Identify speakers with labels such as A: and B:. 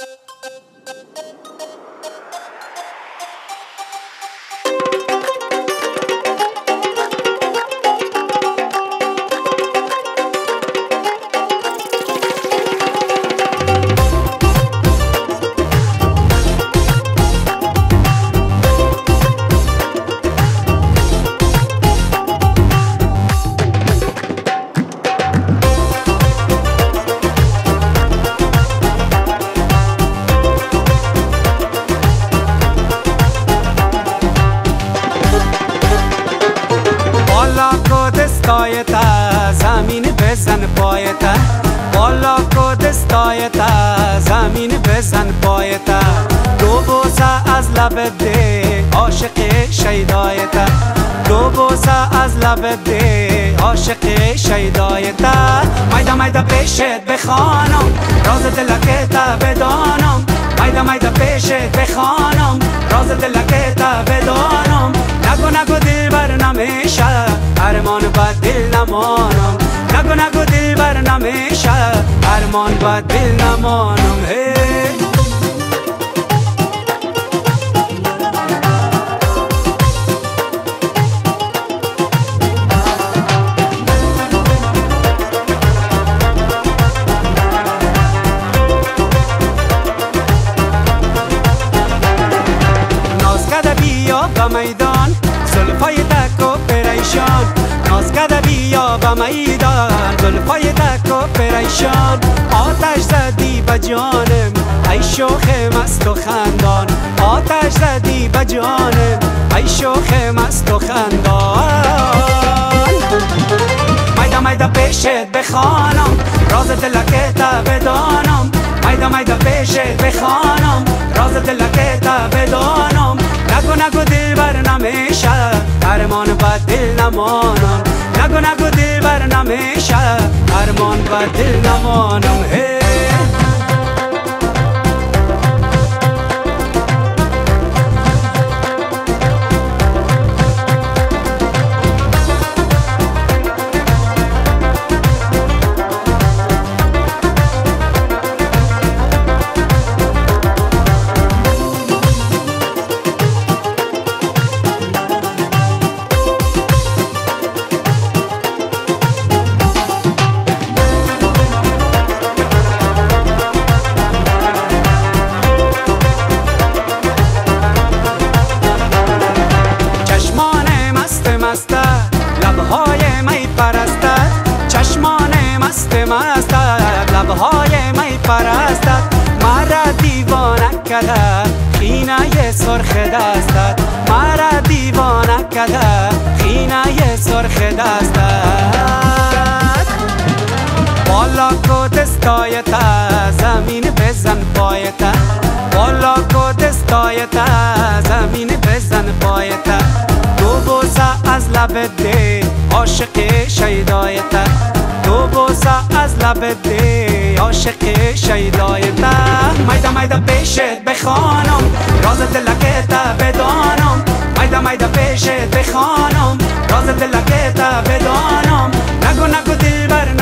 A: زمین بزن پایتا بالا کد استایتا زمین بزن پایتا دو بوسه از لب ده عاشق شیدایتا دو بوسه از لب ده عاشق شیدایتا مایدا مایدا پیشت بخوانم راز دلکتا بدانم مایدا مایدا پیشت بخوانم راز دلکتا بدانم نگو نگو دل بر نمیشه ارمان با دل نمانم نگو نگو دل بر نمیشه ارمان با دل نمانم ناز کده بیا با میدان زلفای تک و پریشان ناز کده بیا با میدان زلفای تک و پریشان آتش زدی به جانم ای شوخ مست و خندان آتش زدی به جانم ای شوخ مست و خندان مایدا مایدا پیشت بخوانم راز دلکتا بدانم مایدا مایدا پیشت بخوانم راز دلکتا بدانم نگو نگو دل بر نمیشه ارمان با دل نمانم نگو نگو دل بر نمیشه ارمان با دل نمانم لبهای می پرستد چشمان مست مستد لبهای می پرستد مرا دیوانه کرده خینه سرخ دستت مرا دیوانه کرده خینه سرخ دستت بالا کد استایتا زمین بزن پایتا بالا کد استایتا زمین بزن پایتا دو بوسه از لب ده عاشق شیدایتا دو بوسه از لب ده عاشق شیدایتا مایدا مایدا پیشت بخوانم راز دلکتا بدانم مایدا مایدا پیشت بخوانم راز دلکتا بدانم نگو نگو دل بر